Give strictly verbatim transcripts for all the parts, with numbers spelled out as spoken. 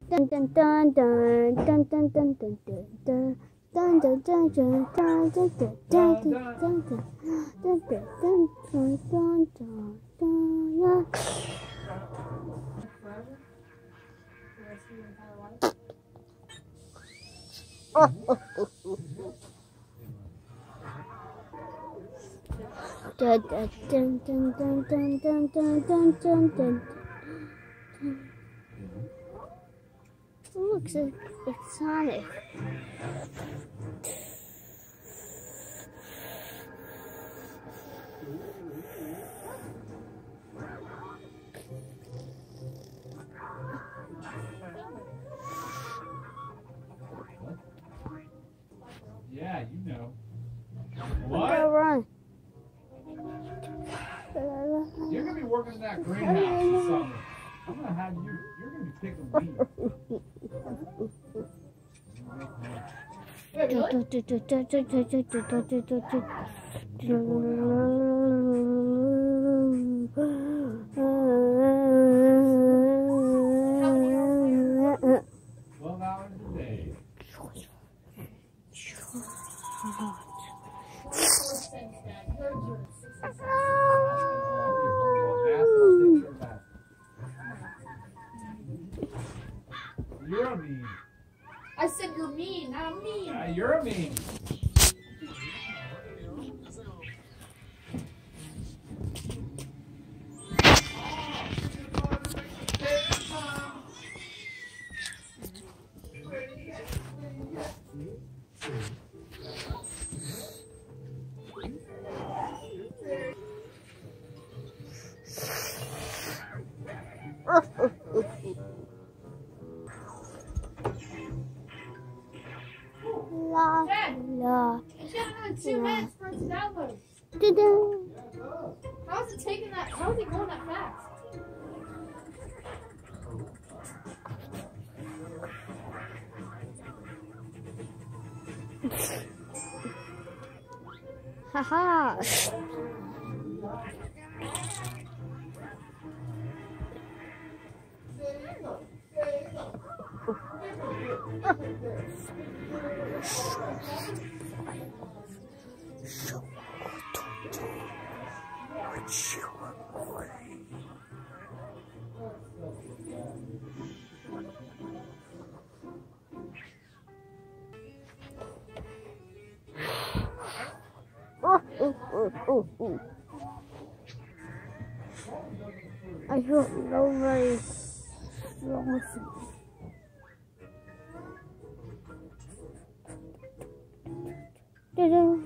Dun dun dun dun dun dun dun dun dun. Dun dun dun dun dun dun dun dun dun dun dun dun dun dun dun. Oh, oh, oh, oh. Dun dun dun dun dun dun dun dun dun dun. Look, it's, it's Sonic. Yeah, you know. What? Go run. You're gonna be working in that greenhouse or something. I'm gonna have you. You're gonna be picking weeds. Hey, twelve hours a day. You're a mean. I said you're mean, not mean. Yeah, you're a mean. La Dad, la. it's got another two minutes for it to download. Dun-dun. How is it taking that? How is it going that fast? Haha. I don't know my wrong with it.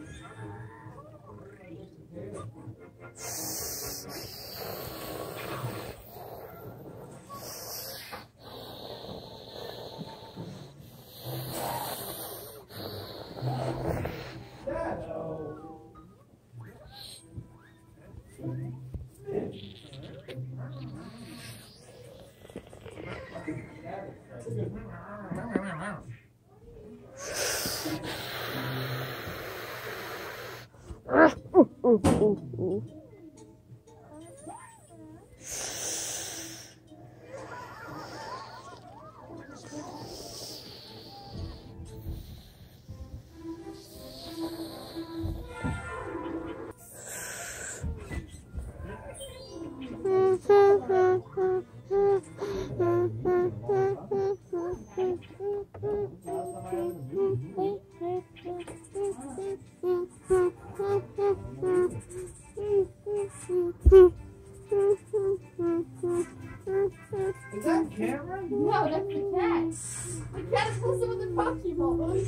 Is that Cameron? No, that's the cat. The cat is supposed to with the Pokeball.